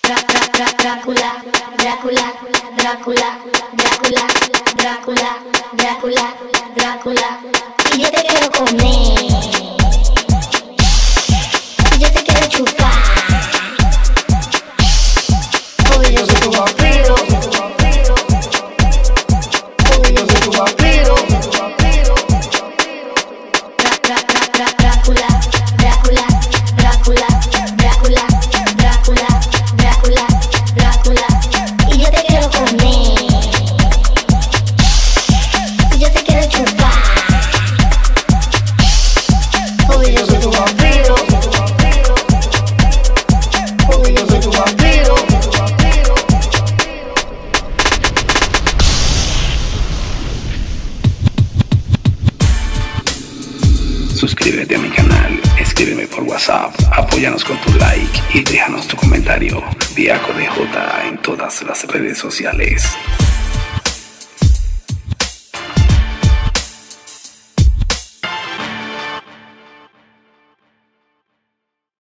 Drácula, Drácula, Drácula, Drácula, Drácula, Drácula, Drácula. Y yo te quiero comer, y yo te quiero chupar, porque yo soy tu vampiro, porque yo soy tu vampiro. Drácula, Drácula, Drácula, Drácula, Drácula, Drácula, Drácula. Y yo te quiero comer, y yo te quiero chupar, porque yo soy tu vampiro, porque yo soy tu vampiro. Suscríbete a mi canal, escríbeme por WhatsApp, apóyanos con tu like y déjanos tu comentario. Viaco DJ en todas las redes sociales.